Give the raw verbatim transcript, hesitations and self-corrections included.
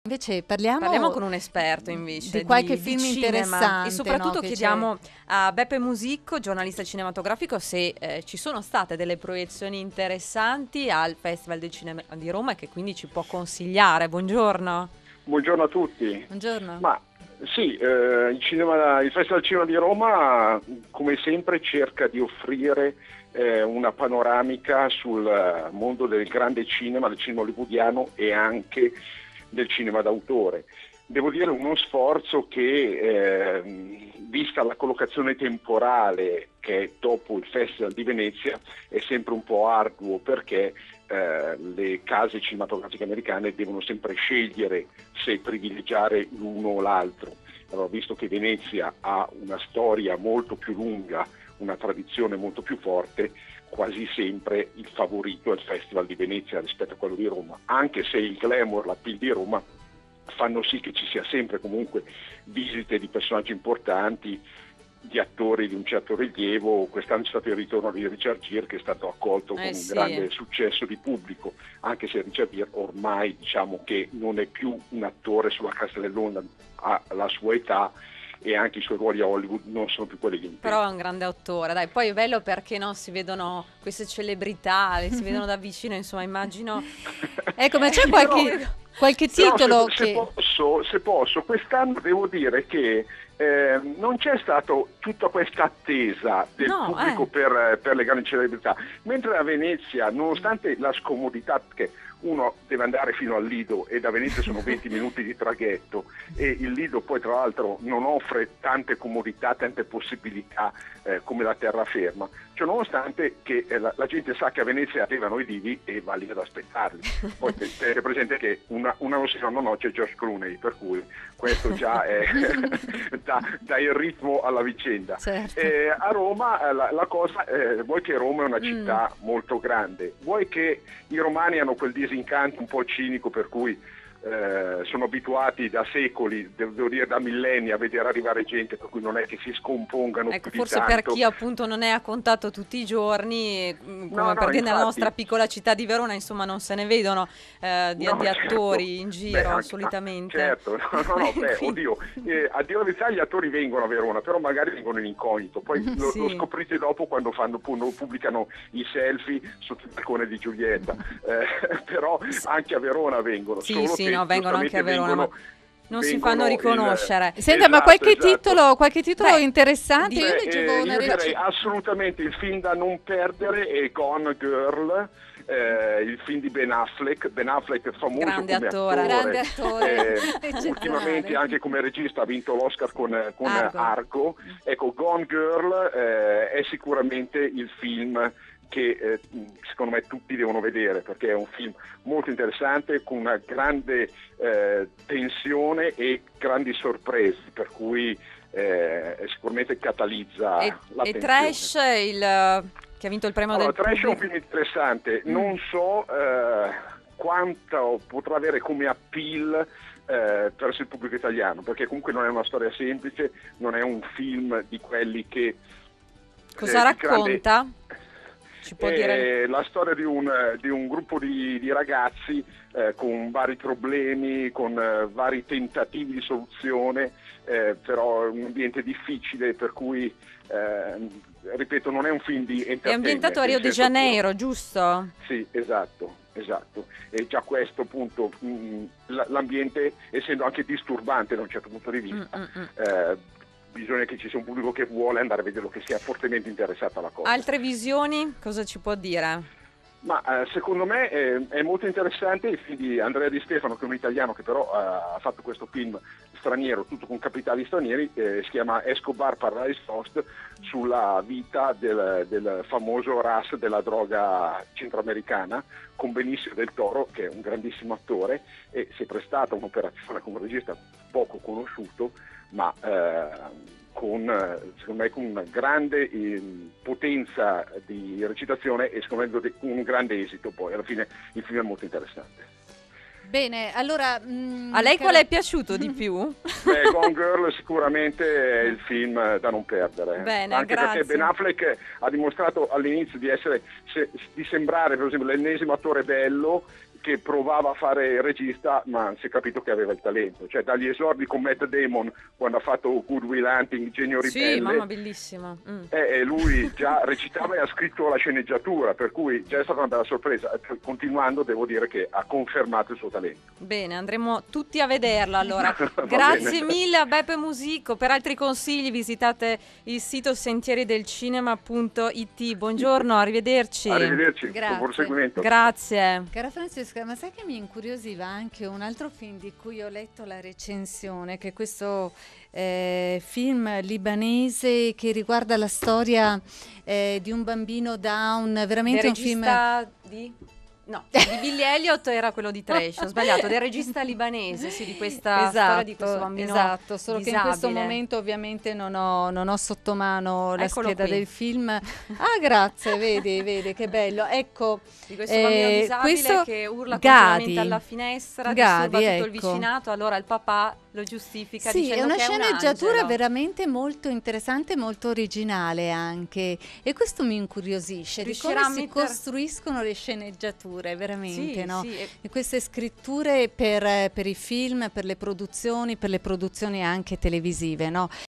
Invece parliamo, parliamo con un esperto invece di qualche di, film di cinema. interessante, E soprattutto no, che chiediamo a Beppe Musicco, giornalista cinematografico, se eh, ci sono state delle proiezioni interessanti al Festival del Cinema di Roma e che quindi ci può consigliare. Buongiorno. Buongiorno a tutti. Buongiorno. Ma sì, eh, il, cinema, il Festival del Cinema di Roma, come sempre, cerca di offrire eh, una panoramica sul mondo del grande cinema, del cinema hollywoodiano e anche del cinema d'autore. Devo dire uno sforzo che, eh, vista la collocazione temporale che è dopo il Festival di Venezia, è sempre un po' arduo, perché eh, le case cinematografiche americane devono sempre scegliere se privilegiare l'uno o l'altro. Allora, visto che Venezia ha una storia molto più lunga, una tradizione molto più forte, quasi sempre il favorito è il Festival di Venezia rispetto a quello di Roma, anche se il glamour, l'appeal di Roma fanno sì che ci sia sempre comunque visite di personaggi importanti, di attori di un certo rilievo. Quest'anno è stato il ritorno di Richard Gere, che è stato accolto Eh con un sì. grande successo di pubblico, anche se Richard Gere ormai diciamo che non è più un attore sulla cresta dell'onda, ha la sua età e anche i suoi ruoli a Hollywood non sono più quelli di un tempo. Però è un grande autore, dai. Poi è bello perché no, si vedono queste celebrità, le si vedono da vicino, insomma, immagino. Ecco, ma c'è qualche, qualche titolo Però se, che... se posso, se posso, quest'anno devo dire che eh, non c'è stata tutta questa attesa del No, pubblico eh. per, per le grandi celebrità, mentre a Venezia, nonostante la scomodità, che uno deve andare fino al Lido e da Venezia sono venti minuti di traghetto, e il Lido poi tra l'altro non offre tante comodità, tante possibilità eh, come la terraferma, cioè nonostante che eh, la, la gente sa che a Venezia arrivano i divi e va lì ad aspettarli. Poi tenete presente che una, una non si no, no, c'è George Clooney, per cui questo già è, dà, dà il ritmo alla vicenda. Certo. Eh, a Roma la, la cosa, eh, vuoi che Roma è una città mm. molto grande, vuoi che i romani hanno quel disincanto un po' cinico per cui eh, sono abituati da secoli, devo dire da millenni, a vedere arrivare gente, per cui non è che si scompongano Ecco, più forse di per tanto. chi appunto non è a contatto tutti i giorni, come No, no, perché nella infatti. nostra piccola città di Verona insomma non se ne vedono eh, di, No, di certo. attori in giro. Beh, anche- solitamente. Certo, no, no, no, beh, Quindi- oddio, eh, a dire la verità gli attori vengono a Verona, però magari vengono in incognito, poi lo, Sì. lo scoprite dopo quando fanno, quando pubblicano i selfie sotto il balcone di Giulietta, eh, però anche a Verona vengono. Sì, solo sì, che no, vengono anche a giustamente Verona, vengono- ma non si vengono fanno il- riconoscere. Senta, ma Esatto, qualche esatto. titolo, qualche titolo Beh, interessante? di- Io Beh, leggevo eh, una io direi recensione. assolutamente il film da non perdere è Gone Girl, eh, il film di Ben Affleck. Ben Affleck è famoso Grande come attore. Grande attore, eh, eccezionale. ultimamente anche come regista ha vinto l'Oscar con, con Argo. Argo. Ecco, Gone Girl eh, è sicuramente il film che eh, secondo me tutti devono vedere, perché è un film molto interessante con una grande eh, tensione e grandi sorprese, per cui eh, sicuramente catalizza E, e l'attenzione. Trash, il, che ha vinto il premio Allora, del Trash è un pubblico. film interessante, Mm. non so eh, quanto potrà avere come appeal eh, verso il pubblico italiano, perché comunque non è una storia semplice, non è un film di quelli che... Cosa eh, di grande- racconta? Ci può È dire? la storia di un, di un gruppo di, di ragazzi eh, con vari problemi, con eh, vari tentativi di soluzione, eh, però è un ambiente difficile, per cui, eh, ripeto, non è un film di entertainment. È ambientato a Rio nel de senso Janeiro, giusto? puro. Sì, esatto, esatto. E già questo appunto, mh, l- l'ambiente, essendo anche disturbante da un certo punto di vista, Mm, mm, mm. eh, bisogna che ci sia un pubblico che vuole andare a vederlo, che sia fortemente interessato alla cosa. Altre visioni? Cosa ci può dire? Ma eh, secondo me eh, è molto interessante il film di Andrea Di Stefano, che è un italiano che però eh, ha fatto questo film straniero, tutto con capitali stranieri, eh, si chiama Escobar Paradise Lost, sulla vita del, del famoso ras della droga centroamericana, con Benicio del Toro, che è un grandissimo attore, e si è prestata a un'operazione con un regista poco conosciuto, ma eh, con, eh, secondo me, con una grande eh, potenza di recitazione e secondo me con un grande esito. Poi alla fine il film è molto interessante. Bene, allora... mm, A lei cara- quale è piaciuto di più? Beh, Gone Girl sicuramente è il film da non perdere. Bene, Anche grazie. perché Ben Affleck ha dimostrato all'inizio di essere, se- di sembrare per esempio l'ennesimo attore bello che provava a fare il regista, ma si è capito che aveva il talento, cioè dagli esordi con Matt Damon quando ha fatto Good Will Hunting, Genio Ribelle. Sì, mamma, bellissimo. Mm. E lui già recitava e ha scritto la sceneggiatura, per cui già è stata una bella sorpresa. Continuando, devo dire che ha confermato il suo talento. Bene, andremo tutti a vederla allora. Va Grazie bene. mille a Beppe Musico. Per altri consigli visitate il sito sentieriedelcinema punto it. Buongiorno, arrivederci. Arrivederci, Grazie. buon proseguimento. Grazie. Cara Francesca, ma sai che mi incuriosiva anche un altro film di cui ho letto la recensione, che è questo eh, film libanese che riguarda la storia eh, di un bambino Down, veramente Del un film... regista di... No, di Billy Elliot era quello di Trash, ho sbagliato, del regista libanese, sì, di questa storia di questo bambino esatto, solo che in questo disabile. momento ovviamente non ho, non ho sotto mano la Eccolo scheda qui. del film. Ah, grazie, vedi, vedi che bello. Ecco, Di questo bambino eh, disabile questo che urla Gadi. continuamente alla finestra, Gadi, disturba tutto il ecco. vicinato, allora il papà lo giustifica sì, è dicendo una che è un sceneggiatura angelo. veramente molto interessante, molto originale anche, e questo mi incuriosisce di Riuscirà come a si mettere- costruiscono le sceneggiature, veramente, Sì, no? sì, e- E queste scritture per, per i film, per le produzioni, per le produzioni anche televisive, no?